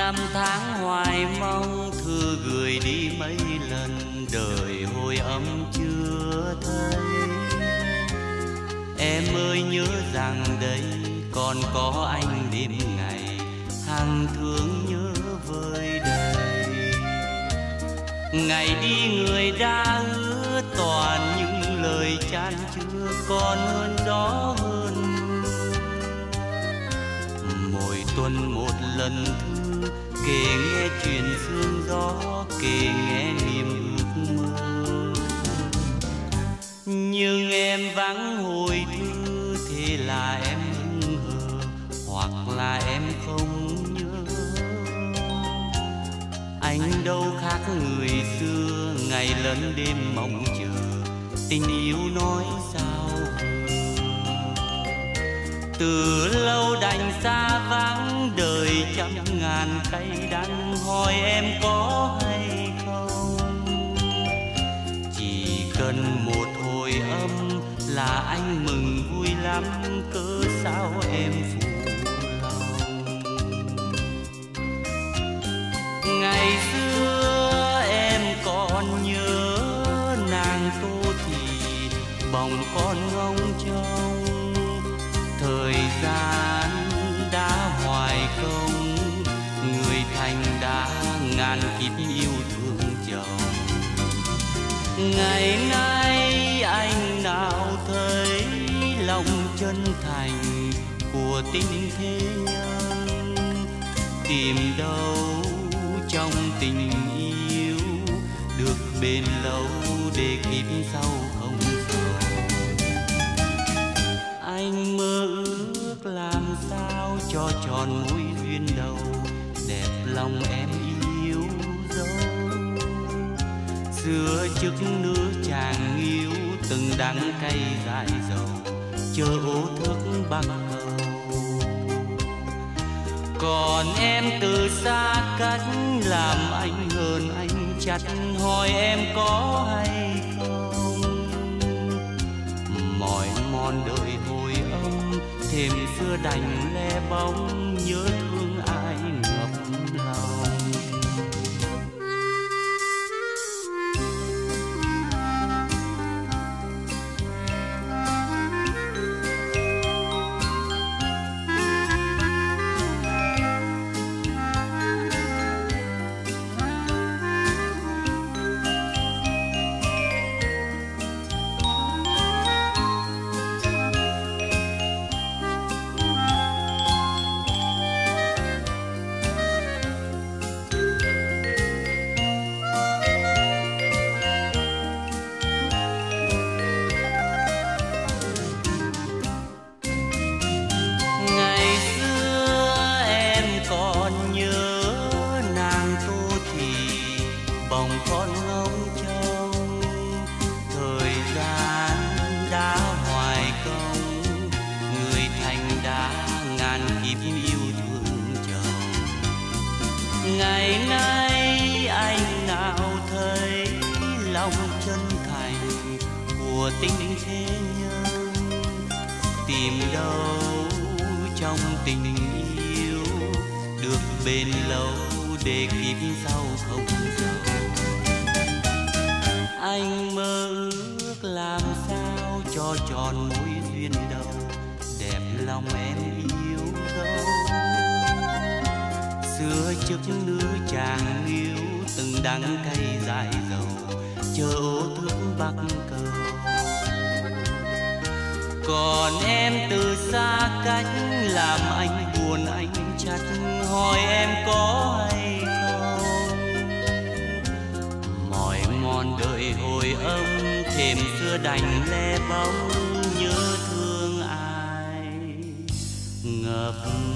Năm tháng hoài mong thư gửi đi mấy lần, đời hồi ấm chưa thấy. Em ơi nhớ rằng đây còn có anh đêm ngày, hàng thương nhớ vơi đầy. Ngày đi người đã hứa toàn những lời chan chứa, còn hơn đó hơn mỗi tuần một lần thư, kể nghe chuyện sương gió, kể nghe niềm ước mơ. Nhưng em vắng hồi thư, thế là em hững hờ, hoặc là em không nhớ. Anh đâu khác người xưa, ngày lẫn đêm mong chờ, tình yêu nói sao từ lâu đành xa vắng, đời trăm ngàn cay đắng, hỏi em có hay không. Chỉ cần một hồi âm là anh mừng vui lắm, cớ sao em phụ lòng. Ngày xưa em còn nhớ nàng Tô Thị, bồng con ngông trông. Thời gian đã hoài công, người thành đã ngàn kiếp yêu thương chồng. Ngày nay anh nào thấy lòng chân thành của tình thế nhân, tìm đâu trong tình yêu được bền lâu để kiếp sau không sầu. Anh mơ ước làm sao cho tròn mối duyên đầu, đẹp lòng em yêu dấu. Xưa trước nữ chàng yêu, từng đắng cay dại dầu, chờ ô thước bắc cầu. Còn em từ xa cách, làm anh hơn anh chặt, hỏi em có hay không. Mỏi mòn đời hồi âm, thêm xưa đành le bóng, nhớ thương ai ngập lòng. Ngày nay anh nào thấy lòng chân thành của tình thế nhân, tìm đâu trong tình yêu được bền lâu để kiếp sau không giàu. Anh mơ ước làm sao cho tròn mối duyên đầu, đẹp lòng em yêu dấu. Xưa trước nữ chàng yêu, từng đắng cay dại dầu, chờ ô thước bắc cầu. Còn em từ xa cách, làm anh buồn anh chặt, hỏi em có hay không. Mỏi mòn đời hồi âm, thêm xưa đành le bóng, nhớ thương ai ngập